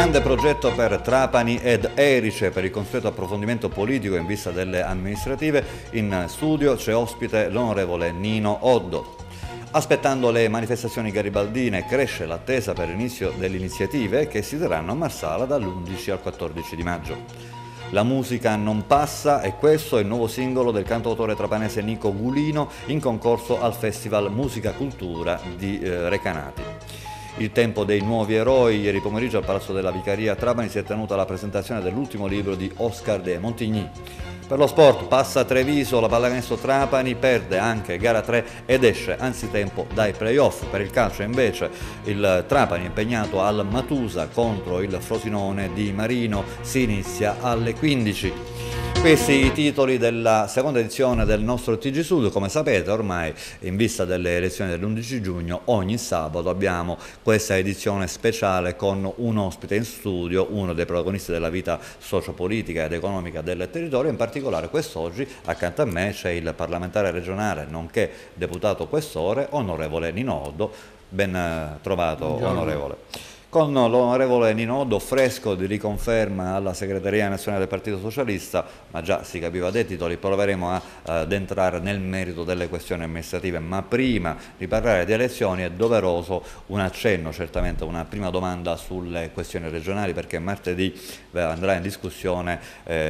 Grande progetto per Trapani ed Erice per il consueto approfondimento politico in vista delle amministrative. In studio c'è ospite l'onorevole Nino Oddo. Aspettando le manifestazioni garibaldine cresce l'attesa per l'inizio delle iniziative che si terranno a Marsala dall'11 al 14 di maggio. La musica non passa e questo è il nuovo singolo del cantautore trapanese Nico Gulino in concorso al Festival Musica Cultura di Recanati. Il tempo dei nuovi eroi. Ieri pomeriggio al Palazzo della Vicaria a Trapani si è tenuta la presentazione dell'ultimo libro di Oscar de Montigny. Per lo sport passa Treviso, la pallacanestro Trapani perde anche gara 3 ed esce anzitempo dai playoff. Per il calcio invece il Trapani è impegnato al Matusa contro il Frosinone di Marino, si inizia alle 15. Questi i titoli della seconda edizione del nostro TG Sud. Come sapete ormai in vista delle elezioni dell'11 giugno ogni sabato abbiamo questa edizione speciale con un ospite in studio, uno dei protagonisti della vita sociopolitica ed economica del territorio. In particolare quest'oggi accanto a me c'è il parlamentare regionale nonché deputato questore, onorevole Nino Oddo. Ben trovato. Buongiorno. Onorevole. Con l'onorevole Nino Oddo, fresco di riconferma alla segreteria nazionale del Partito Socialista, ma già si capiva dei titoli, proveremo ad entrare nel merito delle questioni amministrative, ma prima di parlare di elezioni è doveroso un accenno, certamente una prima domanda sulle questioni regionali, perché martedì andrà in discussione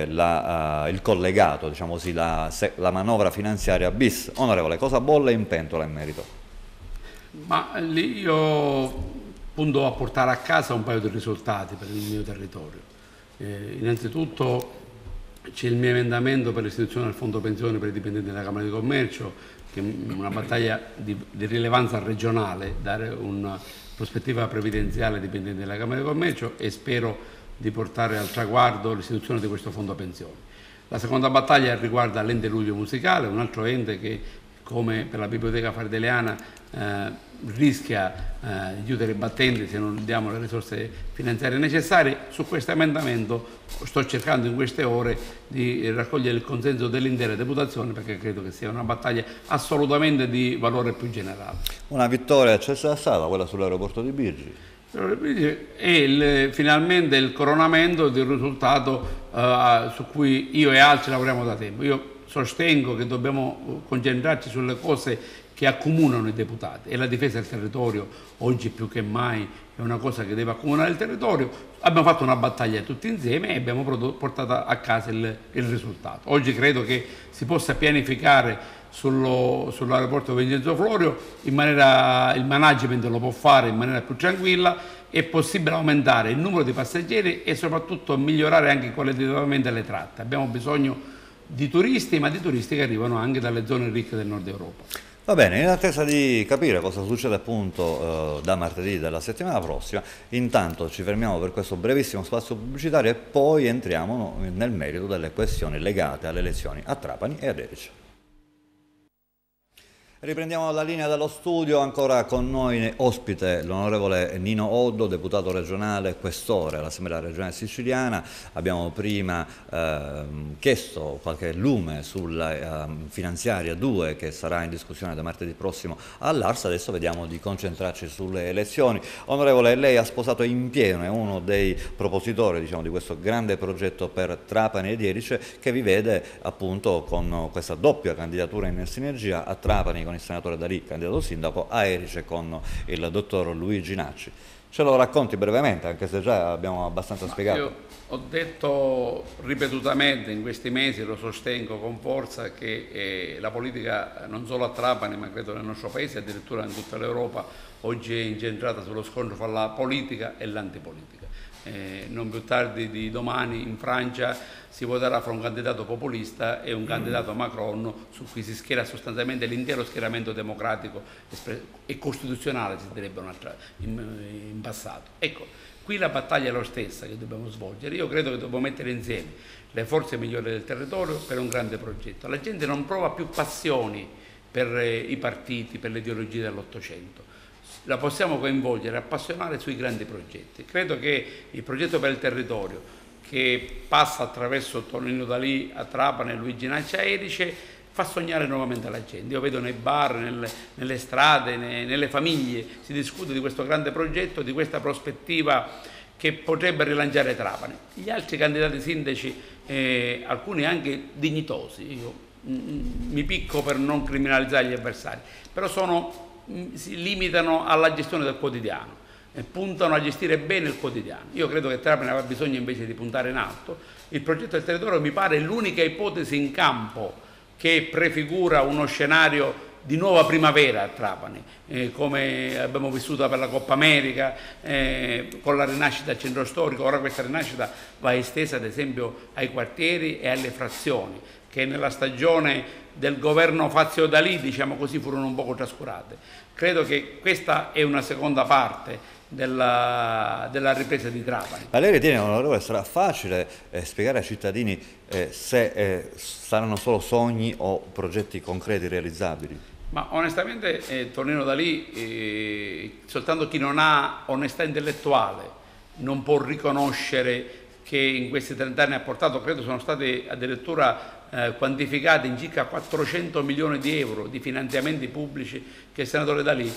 il collegato, diciamo così, la manovra finanziaria bis. Onorevole, cosa bolle in pentola in merito? Ma lì io punto a portare a casa un paio di risultati per il mio territorio. Innanzitutto c'è il mio emendamento per l'istituzione del fondo pensione per i dipendenti della Camera di Commercio, che è una battaglia di rilevanza regionale, dare una prospettiva previdenziale ai dipendenti della Camera di Commercio, e spero di portare al traguardo l'istituzione di questo fondo pensione. La seconda battaglia riguarda l'ente Luglio Musicale, un altro ente che, come per la Biblioteca Fardeleana, rischia di chiudere i battenti se non diamo le risorse finanziarie necessarie. Su questo emendamento sto cercando in queste ore di raccogliere il consenso dell'intera deputazione, perché credo che sia una battaglia assolutamente di valore più generale. Una vittoria c'è stata, quella sull'aeroporto di Birgi. E finalmente il coronamento di un risultato su cui io e altri lavoriamo da tempo. Io sostengo che dobbiamo concentrarci sulle cose che accomunano i deputati, e la difesa del territorio oggi più che mai è una cosa che deve accomunare il territorio. Abbiamo fatto una battaglia tutti insieme e abbiamo portato a casa il risultato. Oggi credo che si possa pianificare sull'aeroporto Vincenzo Florio in maniera, il management lo può fare in maniera più tranquilla, è possibile aumentare il numero di passeggeri e soprattutto migliorare anche qualitativamente le tratte. Abbiamo bisogno di turisti, ma di turisti che arrivano anche dalle zone ricche del nord Europa. Va bene, in attesa di capire cosa succede appunto da martedì della settimana prossima, intanto ci fermiamo per questo brevissimo spazio pubblicitario e poi entriamo nel merito delle questioni legate alle elezioni a Trapani e ad Erice. Riprendiamo la linea dallo studio, ancora con noi ospite l'onorevole Nino Oddo, deputato regionale, questore all'Assemblea regionale siciliana. Abbiamo prima chiesto qualche lume sulla finanziaria 2 che sarà in discussione da martedì prossimo all'Ars. Adesso vediamo di concentrarci sulle elezioni. Onorevole, lei ha sposato in pieno, è uno dei propositori, diciamo, di questo grande progetto per Trapani ed Erice, che vi vede appunto con questa doppia candidatura in sinergia: a Trapani con il senatore D'Alì, candidato sindaco, a Erice con il dottor Luigi Nacci. Ce lo racconti brevemente, anche se già abbiamo abbastanza spiegato. Io ho detto ripetutamente in questi mesi, lo sostengo con forza, che la politica non solo a Trapani ma credo nel nostro paese, addirittura in tutta l'Europa, oggi è incentrata sullo scontro fra la politica e l'antipolitica. Non più tardi di domani in Francia si voterà fra un candidato populista e un candidato Macron, su cui si schiera sostanzialmente l'intero schieramento democratico e costituzionale, si direbbe in passato. Ecco, qui la battaglia è la stessa che dobbiamo svolgere. Io credo che dobbiamo mettere insieme le forze migliori del territorio per un grande progetto. La gente non prova più passioni per i partiti, per le ideologie dell'Ottocento. La possiamo coinvolgere, appassionare sui grandi progetti. Credo che il progetto per il territorio, che passa attraverso Tonino D'Alì a Trapani e Luigi Nacci a Erice, fa sognare nuovamente la gente. Io vedo nei bar, nelle strade, nelle famiglie, si discute di questo grande progetto, di questa prospettiva che potrebbe rilanciare Trapani. Gli altri candidati sindaci, alcuni anche dignitosi, io mi picco per non criminalizzare gli avversari, però si limitano alla gestione del quotidiano e puntano a gestire bene il quotidiano. Io credo che Trapani avrà bisogno invece di puntare in alto. Il progetto del territorio mi pare l'unica ipotesi in campo che prefigura uno scenario di nuova primavera a Trapani, come abbiamo vissuto per la Coppa America, con la rinascita del centro storico. Ora questa rinascita va estesa ad esempio ai quartieri e alle frazioni, che nella stagione del governo Fazio Dalì, diciamo così, furono un poco trascurate. Credo che questa è una seconda parte della ripresa di Trapani. Ma lei ritiene, onorevole, sarà facile spiegare ai cittadini se saranno solo sogni o progetti concreti realizzabili? Ma onestamente Tonino Dalì, soltanto chi non ha onestà intellettuale non può riconoscere che in questi 30 anni ha portato, credo sono stati addirittura quantificati in circa 400 milioni di euro di finanziamenti pubblici che il senatore Dalì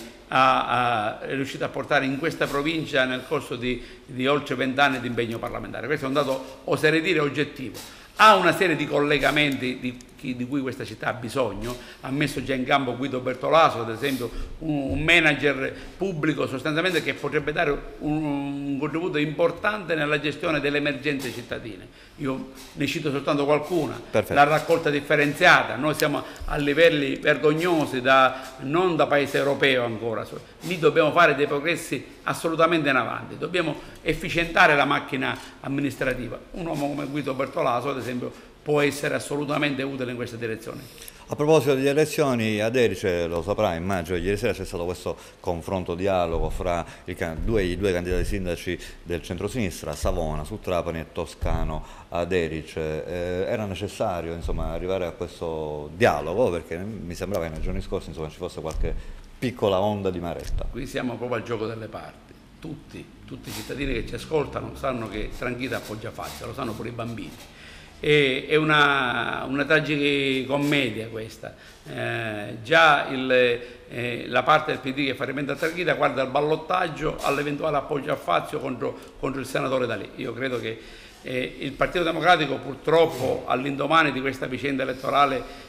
è riuscito a portare in questa provincia nel corso di oltre 20 anni di impegno parlamentare. Questo è un dato, oserei dire, oggettivo. Ha una serie di collegamenti di cui questa città ha bisogno, ha messo già in campo Guido Bertolaso, ad esempio un manager pubblico sostanzialmente che potrebbe dare un contributo importante nella gestione delle emergenze cittadine. Io ne cito soltanto qualcuna. Perfetto. La raccolta differenziata, noi siamo a livelli vergognosi non da paese europeo ancora, lì dobbiamo fare dei progressi assolutamente in avanti, dobbiamo efficientare la macchina amministrativa. Un uomo come Guido Bertolaso, ad esempio, può essere assolutamente utile in questa direzione. A proposito di elezioni, ad Erice, lo saprà, immagino, ieri sera c'è stato questo confronto, dialogo fra i due candidati sindaci del centrosinistra, Savona su Trapani e Toscano ad Erice. Era necessario, insomma, arrivare a questo dialogo, perché mi sembrava che nei giorni scorsi, insomma, ci fosse qualche piccola onda di maretta. Qui siamo proprio al gioco delle parti. Tutti i cittadini che ci ascoltano sanno che Tranchida appoggia Fazio, lo sanno pure i bambini. È una tragicommedia questa. Già la parte del PD che fa riferimento a Tranchida guarda al ballottaggio, all'eventuale appoggio a Fazio contro il senatore Dalì. Io credo che il Partito Democratico, purtroppo, all'indomani di questa vicenda elettorale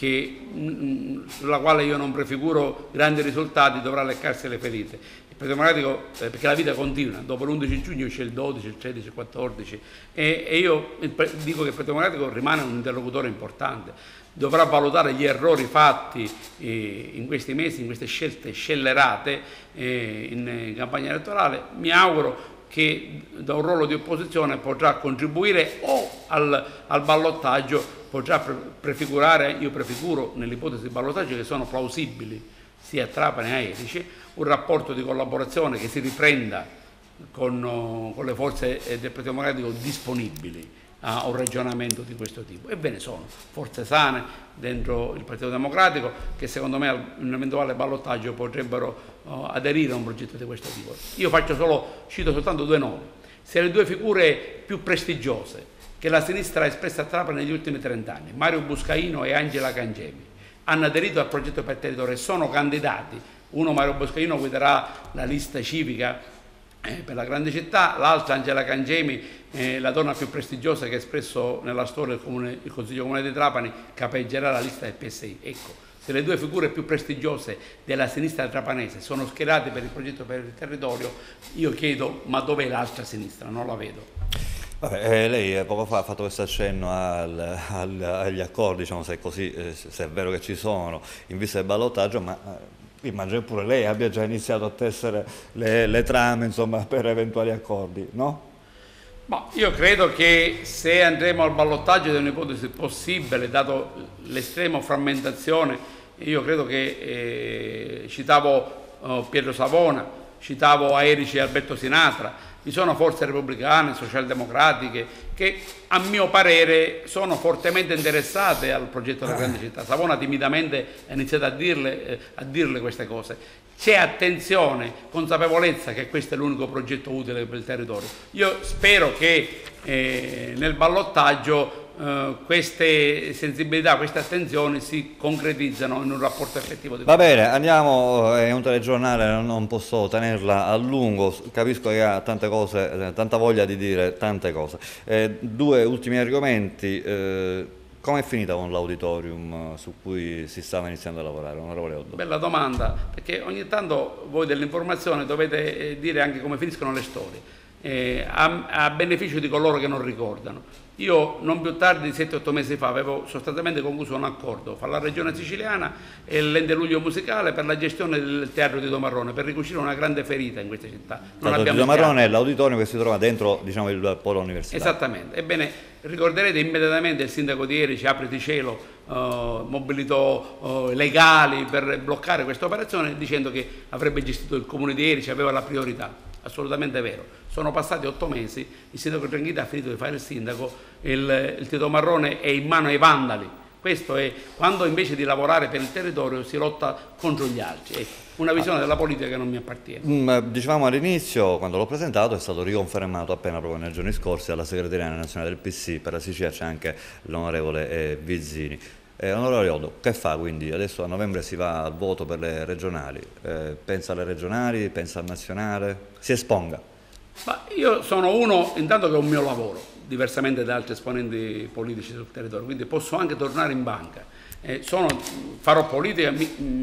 sulla quale io non prefiguro grandi risultati, dovrà leccarsi le ferite. Il Partito Democratico, perché la vita continua, dopo l'11 giugno c'è il 12, il 13, il 14 e io dico che il Partito Democratico rimane un interlocutore importante, dovrà valutare gli errori fatti in questi mesi, in queste scelte scellerate in campagna elettorale. Mi auguro che da un ruolo di opposizione potrà contribuire o al ballottaggio, potrà prefigurare, io prefiguro nell'ipotesi di ballottaggio che sono plausibili sia a Trapani che a Erice, un rapporto di collaborazione che si riprenda con le forze del Partito Democratico disponibili a un ragionamento di questo tipo. E ve ne sono forze sane dentro il Partito Democratico che secondo me in un eventuale ballottaggio potrebbero aderire a un progetto di questo tipo. Io cito soltanto due nomi. Se le due figure più prestigiose che la sinistra ha espresso a Trapani negli ultimi 30 anni, Mario Buscaino e Angela Cangemi, hanno aderito al progetto per territorio e sono candidati. Uno, Mario Buscaino, guiderà la lista civica per la grande città, l'altra, Angela Cangemi, la donna più prestigiosa che ha espresso nella storia il Consiglio Comunale di Trapani, capeggerà la lista del PSI. Ecco, se le due figure più prestigiose della sinistra trapanese sono schierate per il progetto per il territorio, io chiedo, ma dov'è l'altra sinistra? Non la vedo. Vabbè, lei poco fa ha fatto questo accenno agli accordi, diciamo, se è così, se è vero che ci sono, in vista del ballottaggio, ma immagino che pure lei abbia già iniziato a tessere le trame, insomma, per eventuali accordi, no? Ma io credo che se andremo al ballottaggio ed è un'ipotesi possibile, dato l'estrema frammentazione, io credo che citavo Pietro Savona, citavo a Erice Alberto Sinatra, vi sono forze repubblicane, socialdemocratiche che a mio parere sono fortemente interessate al progetto della grande città. Savona timidamente ha iniziato a dirle queste cose. C'è attenzione, consapevolezza che questo è l'unico progetto utile per il territorio. Io spero che nel ballottaggio queste sensibilità, queste attenzioni si concretizzano in un rapporto effettivo di Va bene, andiamo, è un telegiornale, non posso tenerla a lungo, capisco che ha tante cose, tanta voglia di dire tante cose. Due ultimi argomenti, come è finita con l'auditorium su cui si stava iniziando a lavorare, onorevole Oddo? Bella domanda, perché ogni tanto voi dell'informazione dovete dire anche come finiscono le storie, a beneficio di coloro che non ricordano. Io non più tardi di 7-8 mesi fa avevo sostanzialmente concluso un accordo fra la Regione Siciliana e l'Ente Luglio Musicale per la gestione del Teatro Tito Marrone, per ricucire una grande ferita in questa città. Tito Marrone è l'auditorium che si trova dentro, diciamo, il polo universitario. Esattamente. Ebbene, ricorderete immediatamente il sindaco di Erice, Apriti Cielo, mobilitò legali per bloccare questa operazione, dicendo che avrebbe gestito il comune di Erice, aveva la priorità. Assolutamente vero. Sono passati 8 mesi, il sindaco Tranghita ha finito di fare il sindaco, il Tito Marrone è in mano ai vandali. Questo è quando invece di lavorare per il territorio si lotta contro gli altri. È una visione della politica che non mi appartiene. Dicevamo all'inizio, quando l'ho presentato, è stato riconfermato appena proprio nei giorni scorsi alla segretaria nazionale del PC, per la Sicilia c'è anche l'onorevole Vizzini. Onorevole Oddo, che fa quindi? Adesso a novembre si va al voto per le regionali, pensa alle regionali, pensa al nazionale, si esponga. Ma io sono uno, intanto che è un mio lavoro, diversamente da altri esponenti politici sul territorio, quindi posso anche tornare in banca. Farò politica,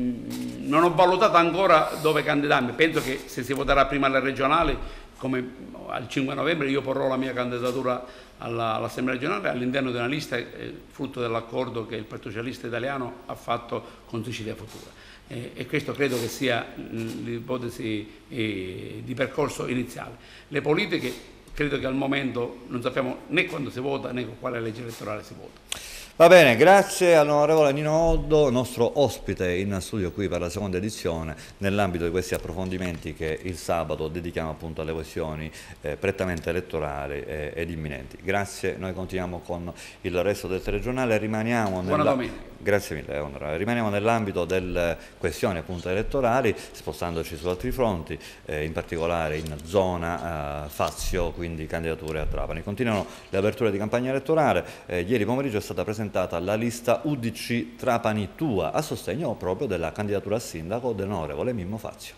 non ho valutato ancora dove candidarmi, penso che se si voterà prima alle regionali, come al 5 novembre, io porrò la mia candidatura all'Assemblea regionale all'interno di una lista frutto dell'accordo che il Partito Socialista Italiano ha fatto con Sicilia Futura. E questo credo che sia l'ipotesi di percorso iniziale. Le politiche credo che al momento non sappiamo né quando si vota né con quale legge elettorale si vota. Va bene, grazie all'onorevole Nino Oddo, nostro ospite in studio qui per la seconda edizione, nell'ambito di questi approfondimenti che il sabato dedichiamo appunto alle questioni prettamente elettorali ed imminenti. Grazie, noi continuiamo con il resto del telegiornale, rimaniamo grazie mille, onorevole. Rimaniamo nell'ambito delle questioni appunto elettorali, spostandoci su altri fronti, in particolare in zona Fazio, quindi candidature a Trapani. Continuano le aperture di campagna elettorale, ieri pomeriggio è stata presentata la lista UDC Trapani Tua a sostegno proprio della candidatura a sindaco dell'onorevole Mimmo Fazio.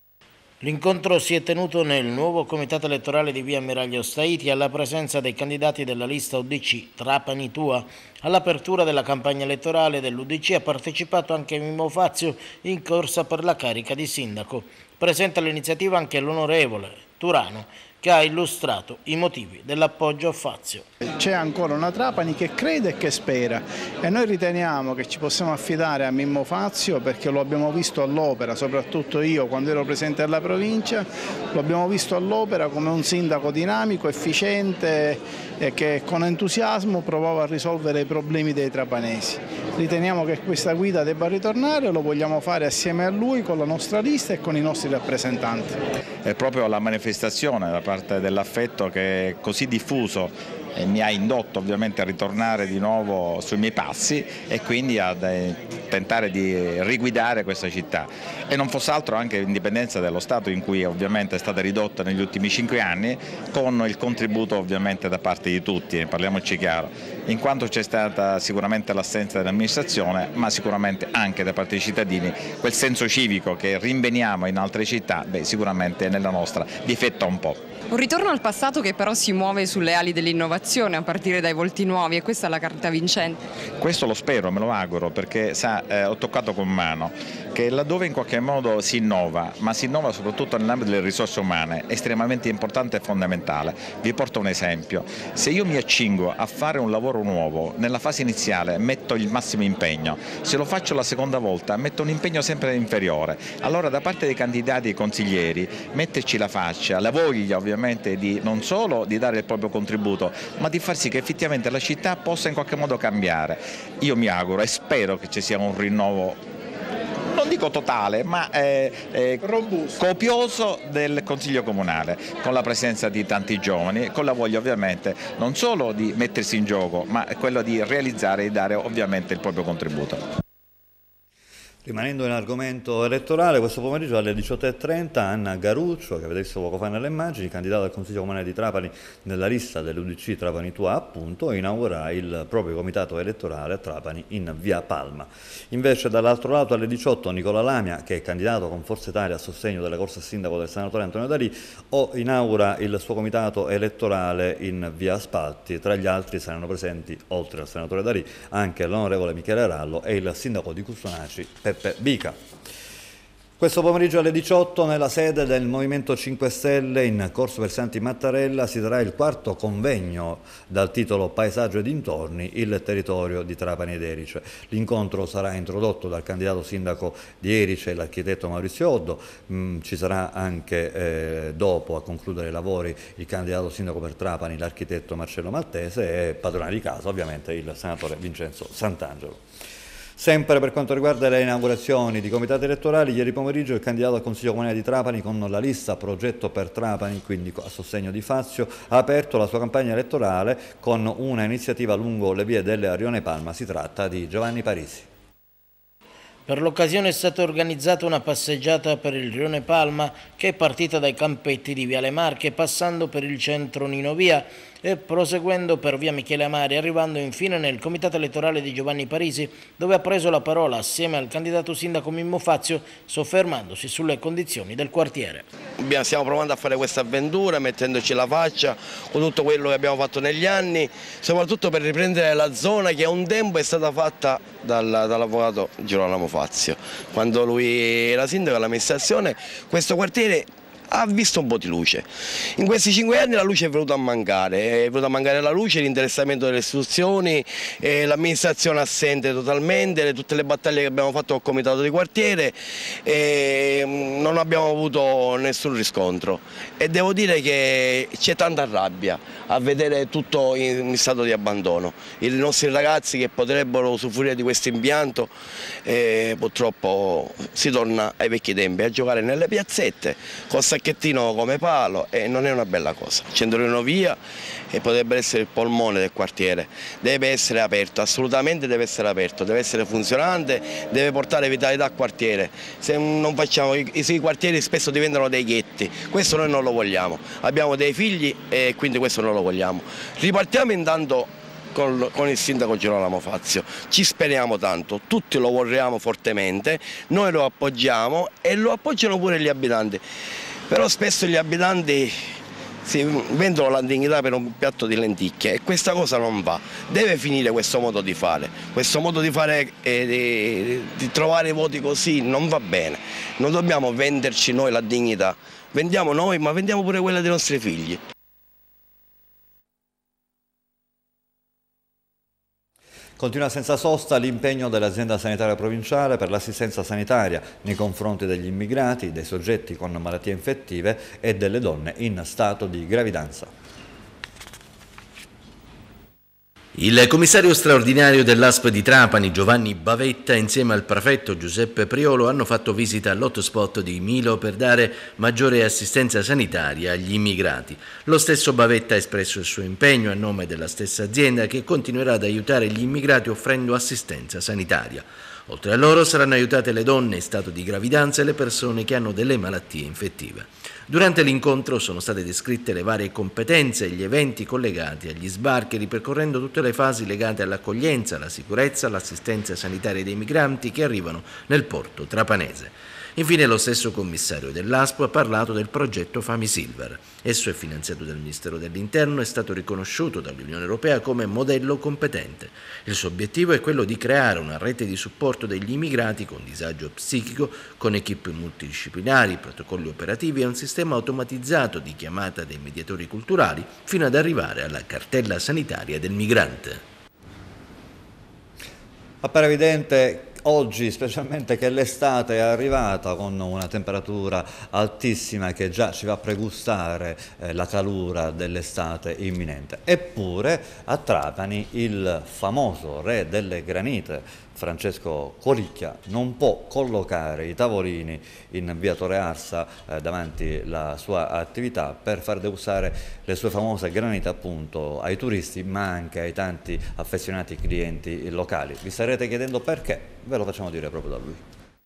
L'incontro si è tenuto nel nuovo comitato elettorale di via Ammiraglio Staiti alla presenza dei candidati della lista UDC Trapani Tua. All'apertura della campagna elettorale dell'UDC ha partecipato anche Mimmo Fazio in corsa per la carica di sindaco. Presenta l'iniziativa anche l'onorevole Turano, che ha illustrato i motivi dell'appoggio a Fazio. C'è ancora una Trapani che crede e che spera e noi riteniamo che ci possiamo affidare a Mimmo Fazio perché lo abbiamo visto all'opera, soprattutto io quando ero presente alla provincia, lo abbiamo visto all'opera come un sindaco dinamico, efficiente e che con entusiasmo provava a risolvere i problemi dei trapanesi. Riteniamo che questa guida debba ritornare e lo vogliamo fare assieme a lui con la nostra lista e con i nostri rappresentanti. È proprio la manifestazione da parte dell'affetto che è così diffuso e mi ha indotto ovviamente a ritornare di nuovo sui miei passi e quindi a tentare di riguidare questa città. E non fosse altro anche in dipendenza dello stato in cui ovviamente è stata ridotta negli ultimi 5 anni, con il contributo ovviamente da parte di tutti, parliamoci chiaro, in quanto c'è stata sicuramente l'assenza dell'amministrazione, ma sicuramente anche da parte dei cittadini quel senso civico che rinveniamo in altre città, sicuramente nella nostra difetta un po'. Un ritorno al passato che però si muove sulle ali dell'innovazione a partire dai volti nuovi, e questa è la carta vincente. Questo lo spero, me lo auguro, perché ho toccato con mano che laddove in qualche modo si innova, ma si innova soprattutto nell'ambito delle risorse umane, è estremamente importante e fondamentale. Vi porto un esempio: se io mi accingo a fare un lavoro nuovo, nella fase iniziale metto il massimo impegno, se lo faccio la seconda volta metto un impegno sempre inferiore. Allora da parte dei candidati e consiglieri metterci la faccia, la voglia ovviamente di non solo di dare il proprio contributo, ma di far sì che effettivamente la città possa in qualche modo cambiare. Io mi auguro e spero che ci sia un rinnovo, non dico totale, ma copioso del Consiglio Comunale, con la presenza di tanti giovani, con la voglia ovviamente non solo di mettersi in gioco, ma quello di realizzare e dare ovviamente il proprio contributo. Rimanendo in argomento elettorale, questo pomeriggio alle 18:30 Anna Garuccio, che avete visto poco fa nelle immagini, candidata al Consiglio Comunale di Trapani nella lista dell'UDC Trapani Tua, appunto, inaugurerà il proprio comitato elettorale a Trapani in via Palma. Invece dall'altro lato alle 18 Nicola Lamia, che è candidato con Forza Italia a sostegno della corsa a sindaco del senatore Antonio D'Alì, inaugura il suo comitato elettorale in via Spalti. Tra gli altri saranno presenti, oltre al senatore D'Alì, anche l'onorevole Michele Rallo e il sindaco di Custonaci Peppe Bica. Questo pomeriggio alle 18 nella sede del Movimento 5 Stelle in Corso Versanti Mattarella si terrà il quarto convegno dal titolo Paesaggio e dintorni, il territorio di Trapani ed Erice. L'incontro sarà introdotto dal candidato sindaco di Erice, l'architetto Maurizio Oddo. Ci sarà anche dopo, a concludere i lavori, il candidato sindaco per Trapani, l'architetto Marcello Maltese, e padrone di casa ovviamente il senatore Vincenzo Sant'Angelo. Sempre per quanto riguarda le inaugurazioni di comitati elettorali, ieri pomeriggio il candidato al Consiglio Comunale di Trapani con la lista Progetto per Trapani, quindi a sostegno di Fazio, ha aperto la sua campagna elettorale con una iniziativa lungo le vie delle Rione Palma. Si tratta di Giovanni Parisi. Per l'occasione è stata organizzata una passeggiata per il Rione Palma che è partita dai campetti di Viale Marche, passando per il centro Nino Via e proseguendo per via Michele Amari, arrivando infine nel comitato elettorale di Giovanni Parisi, dove ha preso la parola assieme al candidato sindaco Mimmo Fazio, soffermandosi sulle condizioni del quartiere. Stiamo provando a fare questa avventura, mettendoci la faccia con tutto quello che abbiamo fatto negli anni, soprattutto per riprendere la zona che un tempo è stata fatta dall'avvocato Girolamo Fazio. Quando lui era sindaco dell'amministrazione, questo quartiere ha visto un po' di luce. In questi 5 anni la luce è venuta a mancare la luce, l'interessamento delle istituzioni, l'amministrazione assente totalmente, tutte le battaglie che abbiamo fatto col comitato di quartiere, non abbiamo avuto nessun riscontro e devo dire che c'è tanta rabbia a vedere tutto in stato di abbandono. I nostri ragazzi che potrebbero usufruire di questo impianto, purtroppo si torna ai vecchi tempi, a giocare nelle piazzette col sacchettino come palo, e non è una bella cosa. Il centro Nino Via potrebbe essere il polmone del quartiere, deve essere aperto, assolutamente deve essere aperto, deve essere funzionante, deve portare vitalità al quartiere. Se non facciamo, i quartieri spesso diventano dei ghetti, questo noi non lo vogliamo, abbiamo dei figli e quindi questo non lo vogliamo. Ripartiamo intanto con il sindaco Girolamo Fazio, ci speriamo tanto, tutti lo vorremmo fortemente, noi lo appoggiamo e lo appoggiano pure gli abitanti, però spesso gli abitanti si vendono la dignità per un piatto di lenticchie e questa cosa non va, deve finire questo modo di fare di trovare voti così non va bene, non dobbiamo venderci noi la dignità, vendiamo noi ma vendiamo pure quella dei nostri figli. Continua senza sosta l'impegno dell'azienda sanitaria provinciale per l'assistenza sanitaria nei confronti degli immigrati, dei soggetti con malattie infettive e delle donne in stato di gravidanza. Il commissario straordinario dell'ASP di Trapani, Giovanni Bavetta, insieme al prefetto Giuseppe Priolo, hanno fatto visita all'hotspot di Milo per dare maggiore assistenza sanitaria agli immigrati. Lo stesso Bavetta ha espresso il suo impegno a nome della stessa azienda che continuerà ad aiutare gli immigrati offrendo assistenza sanitaria. Oltre a loro saranno aiutate le donne in stato di gravidanza e le persone che hanno delle malattie infettive. Durante l'incontro sono state descritte le varie competenze e gli eventi collegati agli sbarchi, ripercorrendo tutte le fasi legate all'accoglienza, alla sicurezza, all'assistenza sanitaria dei migranti che arrivano nel porto trapanese. Infine lo stesso commissario dell'ASP ha parlato del progetto Fami Silver. Esso è finanziato dal Ministero dell'Interno e è stato riconosciuto dall'Unione Europea come modello competente. Il suo obiettivo è quello di creare una rete di supporto degli immigrati con disagio psichico, con equip multidisciplinari, protocolli operativi e un sistema automatizzato di chiamata dei mediatori culturali fino ad arrivare alla cartella sanitaria del migrante. Appare evidente oggi specialmente che l'estate è arrivata con una temperatura altissima che già ci fa a pregustare la calura dell'estate imminente. Eppure a Trapani il famoso re delle granite, Francesco Colicchia, non può collocare i tavolini in via Torre Arsa davanti alla sua attività per far degustare le sue famose granite appunto ai turisti ma anche ai tanti affezionati clienti locali. Vi starete chiedendo perché? Ve lo facciamo dire proprio da lui.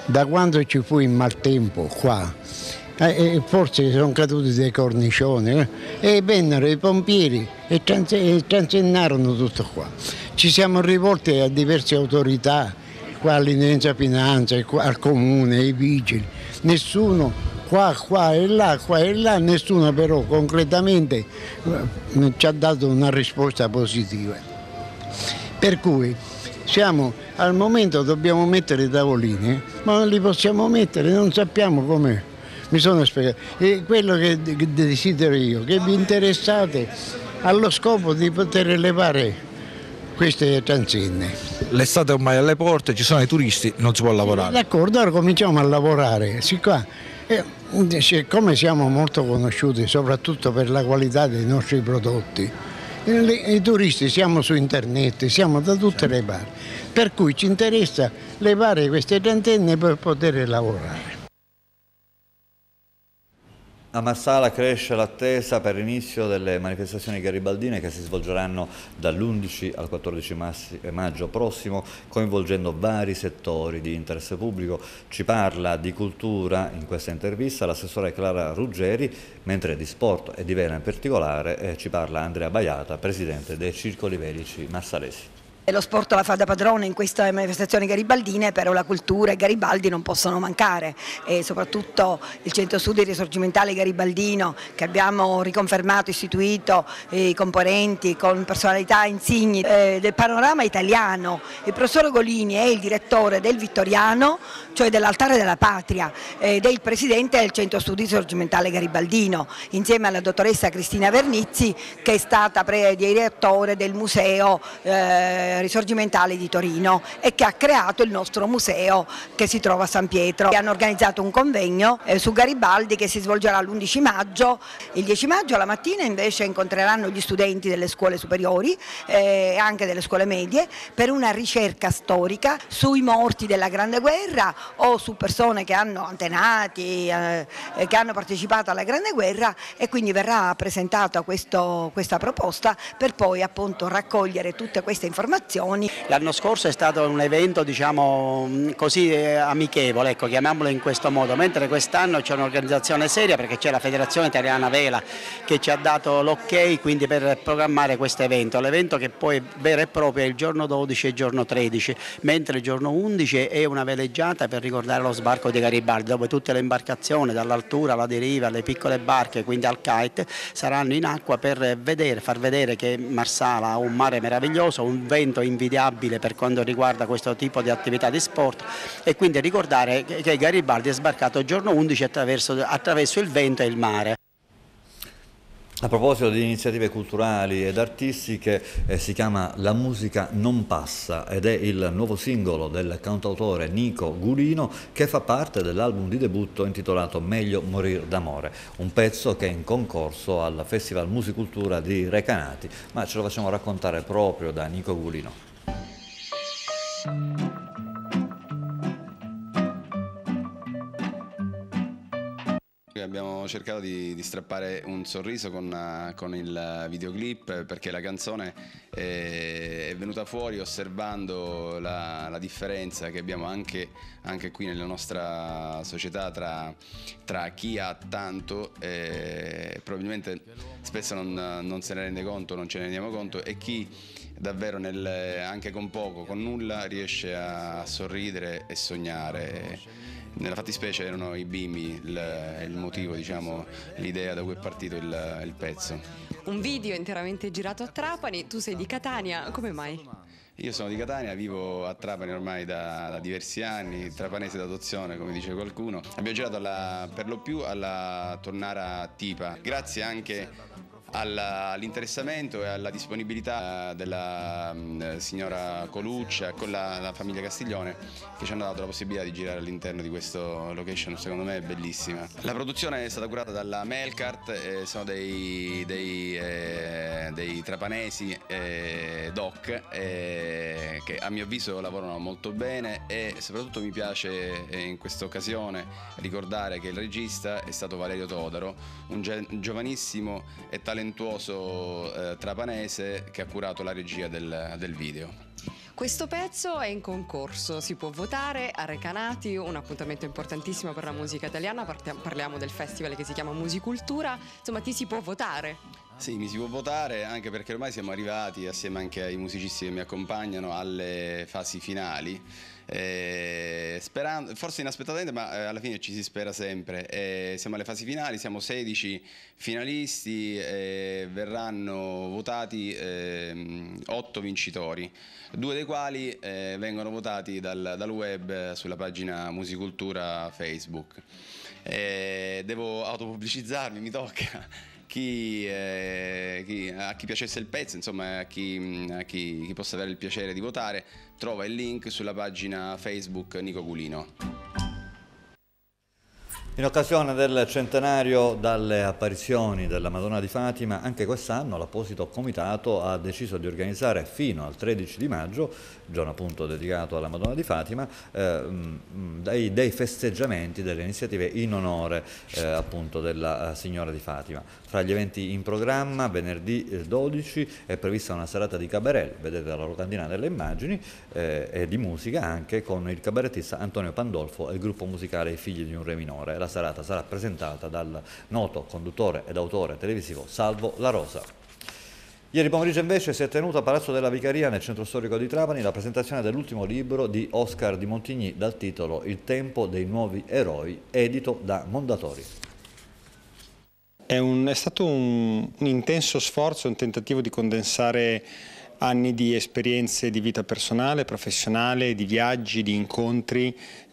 da quando ci fu il maltempo qua, forse sono caduti dei cornicioni e vennero i pompieri e transennarono tutto qua. Ci siamo rivolti a diverse autorità, qua all'Intesa Finanza, al comune, ai vigili, nessuno qua e là, nessuno però concretamente ci ha dato una risposta positiva. Per cui al momento dobbiamo mettere i tavolini, ma non li possiamo mettere, non sappiamo come. Mi sono spiegato. E quello che desidero io, che vi interessate allo scopo di poter elevare queste transenne. L'estate ormai è alle porte, ci sono i turisti, non si può lavorare. D'accordo, ora cominciamo a lavorare. Siccome siamo molto conosciuti, soprattutto per la qualità dei nostri prodotti, i turisti siamo su internet, siamo da tutte le parti, per cui ci interessa levare queste transenne per poter lavorare. A Marsala cresce l'attesa per l'inizio delle manifestazioni garibaldine che si svolgeranno dall'11 al 14 maggio prossimo, coinvolgendo vari settori di interesse pubblico. Ci parla di cultura in questa intervista l'assessore Clara Ruggeri, mentre di sport e di vela in particolare ci parla Andrea Baiata, presidente dei Circoli Velici Marsalesi. Lo sport la fa da padrone in queste manifestazioni garibaldine, però la cultura e Garibaldi non possono mancare, e soprattutto il Centro Studi Risorgimentale Garibaldino, che abbiamo riconfermato, istituito i componenti con personalità insigni del panorama italiano. Il professor Golini è il direttore del Vittoriano, cioè dell'Altare della Patria, ed è il presidente del Centro Studi Risorgimentale Garibaldino, insieme alla dottoressa Cristina Vernizzi, che è stata direttore del Museo Risorgimentale di Torino e che ha creato il nostro museo che si trova a San Pietro. Hanno organizzato un convegno su Garibaldi che si svolgerà l'11 maggio. Il 10 maggio la mattina invece incontreranno gli studenti delle scuole superiori e anche delle scuole medie per una ricerca storica sui morti della Grande Guerra o su persone che hanno antenati, che hanno partecipato alla Grande Guerra, e quindi verrà presentata questa proposta per poi appunto raccogliere tutte queste informazioni. L'anno scorso è stato un evento, diciamo così, amichevole, ecco, chiamiamolo in questo modo, mentre quest'anno c'è un'organizzazione seria perché c'è la Federazione Italiana Vela che ci ha dato l'ok quindi per programmare questo evento. L'evento che poi vero e proprio è il giorno 12 e il giorno 13, mentre il giorno 11 è una veleggiata per ricordare lo sbarco di Garibaldi, dove tutte le imbarcazioni dall'altura alla deriva, le piccole barche, quindi al kite, saranno in acqua per far vedere che Marsala ha un mare meraviglioso, un vento invidiabile per quanto riguarda questo tipo di attività di sport, e quindi ricordare che Garibaldi è sbarcato il giorno 11 attraverso il vento e il mare. A proposito di iniziative culturali ed artistiche, si chiama La musica non passa ed è il nuovo singolo del cantautore Nico Gulino, che fa parte dell'album di debutto intitolato Meglio morir d'amore, un pezzo che è in concorso al Festival Musicultura di Recanati, ma ce lo facciamo raccontare proprio da Nico Gulino. Abbiamo cercato di strappare un sorriso con il videoclip, perché la canzone è venuta fuori osservando la differenza che abbiamo anche qui nella nostra società tra chi ha tanto e probabilmente spesso non se ne rende conto, non ce ne rendiamo conto, e chi davvero anche con poco, con nulla, riesce a sorridere e sognare. Nella fattispecie erano i bimbi il motivo, diciamo, l'idea da cui è partito il pezzo. Un video interamente girato a Trapani, tu sei di Catania, come mai? Io sono di Catania, vivo a Trapani ormai da diversi anni, trapanese d'adozione come dice qualcuno. Abbiamo girato per lo più alla Tornara Tipa, grazie anche all'interessamento e alla disponibilità della signora Coluccia con la famiglia Castiglione, che ci hanno dato la possibilità di girare all'interno di questo location, secondo me bellissima. La produzione è stata curata dalla Melkart, sono dei trapanesi doc che a mio avviso lavorano molto bene, e soprattutto mi piace in questa occasione ricordare che il regista è stato Valerio Todaro, un giovanissimo e talentuoso trapanese che ha curato la regia del video. Questo pezzo è in concorso, si può votare a Recanati, un appuntamento importantissimo per la musica italiana, parliamo del festival che si chiama Musicultura, insomma ti si può votare. Sì, mi si può votare anche perché ormai siamo arrivati, assieme anche ai musicisti che mi accompagnano, alle fasi finali. Sperando, forse inaspettatamente, ma alla fine ci si spera sempre. Siamo alle fasi finali, siamo 16 finalisti, verranno votati 8 vincitori, 2 dei quali vengono votati dal web sulla pagina Musicultura Facebook. Devo autopubblicizzarmi, mi tocca. A chi piacesse il pezzo, insomma a chi possa avere il piacere di votare, trova il link sulla pagina Facebook Nico Culino. In occasione del centenario dalle apparizioni della Madonna di Fatima, anche quest'anno l'apposito comitato ha deciso di organizzare fino al 13 di maggio, giorno appunto dedicato alla Madonna di Fatima, dei festeggiamenti, delle iniziative in onore appunto della Signora di Fatima. Fra gli eventi in programma, venerdì 12 è prevista una serata di cabaret, vedete dalla locandina delle immagini, e di musica anche con il cabarettista Antonio Pandolfo e il gruppo musicale I Figli di un Re minore. La serata sarà presentata dal noto conduttore ed autore televisivo Salvo La Rosa. Ieri pomeriggio invece si è tenuta a Palazzo della Vicaria, nel centro storico di Trapani, la presentazione dell'ultimo libro di Oscar di Montigny dal titolo Il tempo dei nuovi eroi, edito da Mondadori. È stato un intenso sforzo, un tentativo di condensare anni di esperienze di vita personale, professionale, di viaggi, di incontri,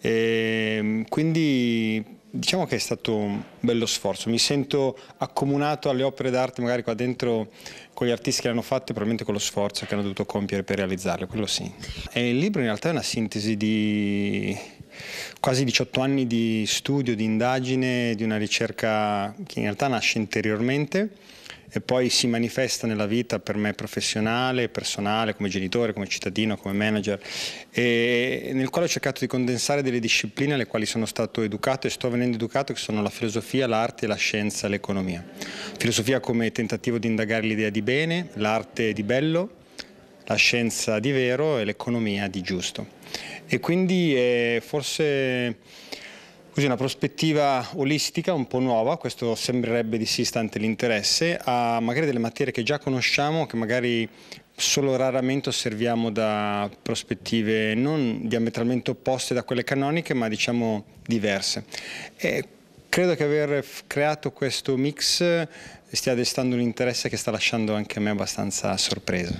quindi diciamo che è stato un bello sforzo. Mi sento accomunato alle opere d'arte, magari qua dentro con gli artisti che l'hanno fatto e probabilmente con lo sforzo che hanno dovuto compiere per realizzarlo, quello sì. E il libro in realtà è una sintesi di quasi 18 anni di studio, di indagine, di una ricerca che in realtà nasce interiormente e poi si manifesta nella vita per me professionale, personale, come genitore, come cittadino, come manager, e nel quale ho cercato di condensare delle discipline alle quali sono stato educato e sto venendo educato, che sono la filosofia, l'arte, la scienza e l'economia. Filosofia come tentativo di indagare l'idea di bene, l'arte di bello, la scienza di vero e l'economia di giusto. E quindi forse così una prospettiva olistica un po' nuova, questo sembrerebbe di sì stante l'interesse, a magari delle materie che già conosciamo, che magari solo raramente osserviamo da prospettive non diametralmente opposte da quelle canoniche, ma diciamo diverse. E credo che aver creato questo mix stia destando un interesse che sta lasciando anche a me abbastanza sorpreso.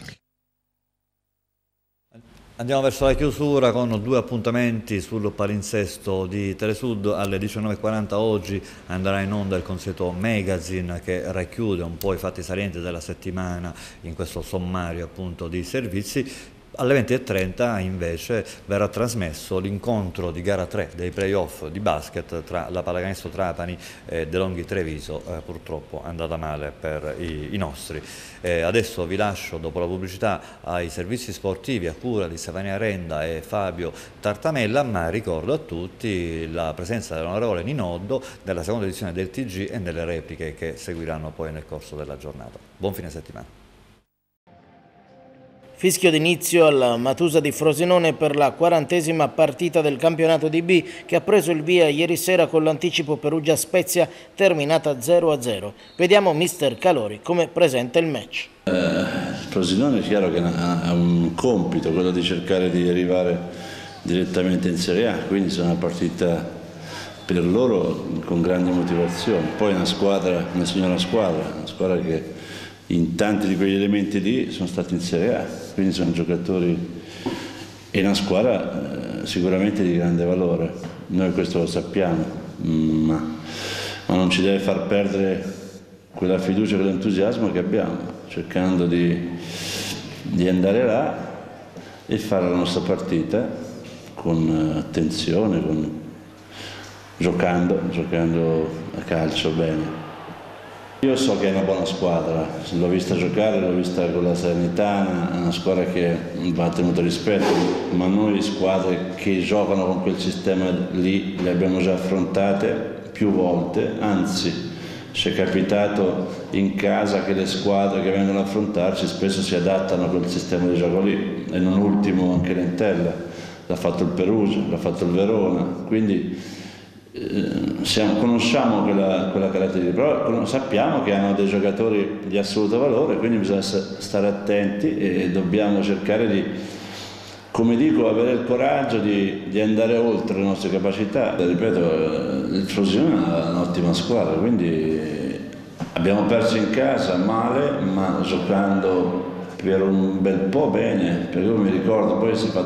Andiamo verso la chiusura con 2 appuntamenti sul palinsesto di Telesud. Alle 19:40 oggi andrà in onda il consueto Magazine che racchiude un po' i fatti salienti della settimana in questo sommario appunto di servizi. Alle 20:30 invece verrà trasmesso l'incontro di gara 3 dei playoff di basket tra la Pallacanestro Trapani e De Longhi Treviso, purtroppo è andata male per i nostri. Adesso vi lascio dopo la pubblicità ai servizi sportivi a cura di Stefania Renda e Fabio Tartamella, ma ricordo a tutti la presenza dell'onorevole Ninoddo nella seconda edizione del TG e nelle repliche che seguiranno poi nel corso della giornata. Buon fine settimana. Fischio d'inizio alla Matusa di Frosinone per la 40ª partita del campionato di B che ha preso il via ieri sera con l'anticipo Perugia-Spezia terminata 0-0. Vediamo mister Calori come presenta il match. Frosinone è chiaro che ha un compito, quello di cercare di arrivare direttamente in Serie A, quindi sarà una partita per loro con grandi motivazioni. Poi una signora squadra, una squadra che in tanti di quegli elementi lì sono stati in Serie A, quindi sono giocatori e una squadra sicuramente di grande valore. Noi questo lo sappiamo, ma non ci deve far perdere quella fiducia e quell'entusiasmo che abbiamo, cercando di andare là e fare la nostra partita con attenzione, giocando a calcio bene. Io so che è una buona squadra, l'ho vista giocare, l'ho vista con la Salernitana, è una squadra che va tenuto rispetto, ma noi squadre che giocano con quel sistema lì le abbiamo già affrontate più volte, anzi ci è capitato in casa che le squadre che vengono a affrontarci spesso si adattano a quel sistema di gioco lì, e non ultimo anche l'Entella, l'ha fatto il Perugia, l'ha fatto il Verona, quindi conosciamo quella caratteristica, però sappiamo che hanno dei giocatori di assoluto valore, quindi bisogna stare attenti e dobbiamo cercare di, come dico, avere il coraggio di andare oltre le nostre capacità. Ripeto, il Frosinone è un'ottima squadra, quindi abbiamo perso in casa male, ma giocando per un bel po' bene, perché io mi ricordo poi si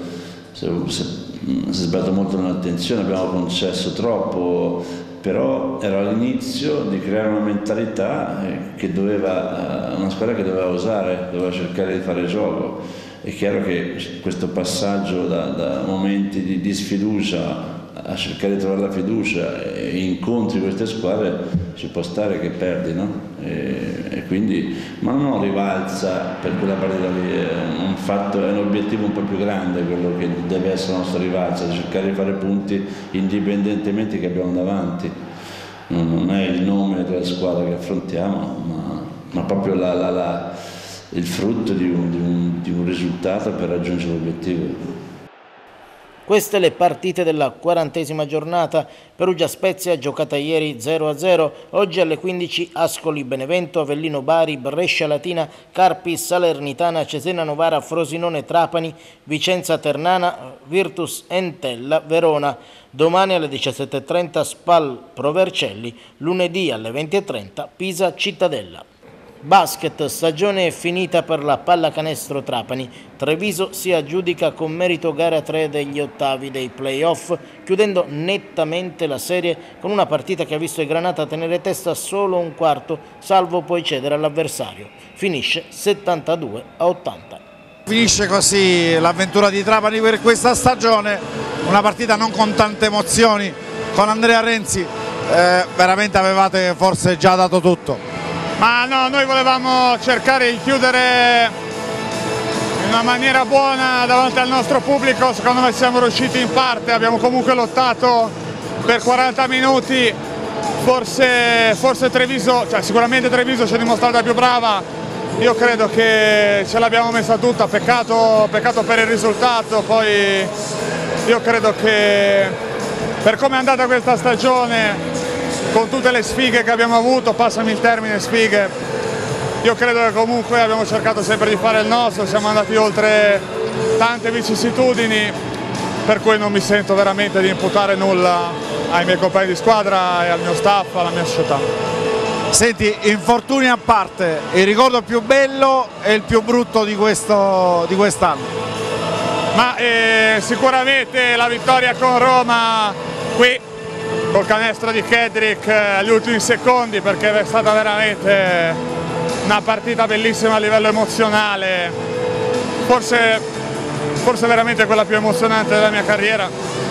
è sbagliato molto nell'attenzione, abbiamo concesso troppo, però era l'inizio di creare una mentalità che una squadra che doveva osare, doveva cercare di fare gioco. È chiaro che questo passaggio da momenti di sfiducia a cercare di trovare la fiducia e incontri queste squadre ci può stare che perdi, no? E quindi, ma non rivalsa per quella partita lì, è un obiettivo un po' più grande quello che deve essere la nostra rivalsa, di cercare di fare punti indipendentemente che abbiamo davanti. Non è il nome della squadra che affrontiamo, ma proprio il frutto di un risultato per raggiungere l'obiettivo. Queste le partite della 40ª giornata. Perugia Spezia giocata ieri 0-0, oggi alle 15 Ascoli Benevento, Avellino Bari, Brescia Latina, Carpi Salernitana, Cesena Novara, Frosinone Trapani, Vicenza Ternana, Virtus Entella Verona. Domani alle 17:30 Spal Provercelli, lunedì alle 20:30 Pisa Cittadella. Basket, stagione finita per la pallacanestro Trapani. Treviso si aggiudica con merito gara 3 degli ottavi dei playoff, chiudendo nettamente la serie con una partita che ha visto i Granata tenere testa solo un quarto, salvo poi cedere all'avversario. Finisce 72-80. Finisce così l'avventura di Trapani per questa stagione, una partita non con tante emozioni, con Andrea Renzi veramente avevate forse già dato tutto. Ma no, noi volevamo cercare di chiudere in una maniera buona davanti al nostro pubblico, secondo me siamo riusciti in parte, abbiamo comunque lottato per 40 minuti, forse Treviso, cioè sicuramente Treviso ci ha dimostrato più brava, io credo che ce l'abbiamo messa tutta, peccato per il risultato, poi io credo che per come è andata questa stagione, con tutte le sfighe che abbiamo avuto, passami il termine sfighe, io credo che comunque abbiamo cercato sempre di fare il nostro, siamo andati oltre tante vicissitudini, per cui non mi sento veramente di imputare nulla ai miei compagni di squadra e al mio staff, alla mia società. Senti, infortuni a parte, il ricordo più bello e il più brutto di quest'anno? Ma sicuramente la vittoria con Roma qui, col canestro di Kedrick agli ultimi secondi, perché è stata veramente una partita bellissima a livello emozionale, forse veramente quella più emozionante della mia carriera,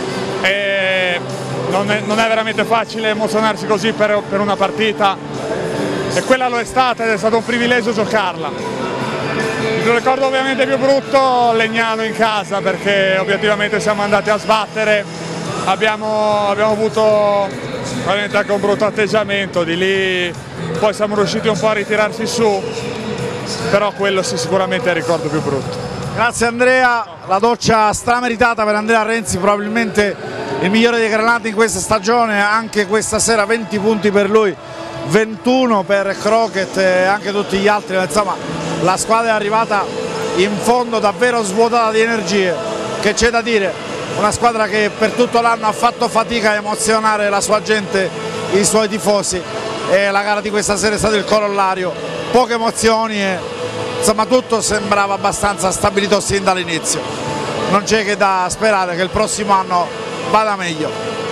e non è veramente facile emozionarsi così per una partita, e quella lo è stata ed è stato un privilegio giocarla. Il ricordo ovviamente più brutto, Legnano in casa, perché obiettivamente siamo andati a sbattere. Abbiamo avuto veramente anche un brutto atteggiamento, di lì poi siamo riusciti un po' a ritirarci su, però quello sì, sicuramente è il ricordo più brutto. Grazie Andrea, la doccia strameritata per Andrea Renzi, probabilmente il migliore dei Granati in questa stagione, anche questa sera 20 punti per lui, 21 per Crockett e anche tutti gli altri, insomma la squadra è arrivata in fondo davvero svuotata di energie, che c'è da dire. Una squadra che per tutto l'anno ha fatto fatica a emozionare la sua gente, i suoi tifosi, e la gara di questa sera è stato il corollario, poche emozioni e insomma tutto sembrava abbastanza stabilito sin dall'inizio. Non c'è che da sperare che il prossimo anno vada meglio.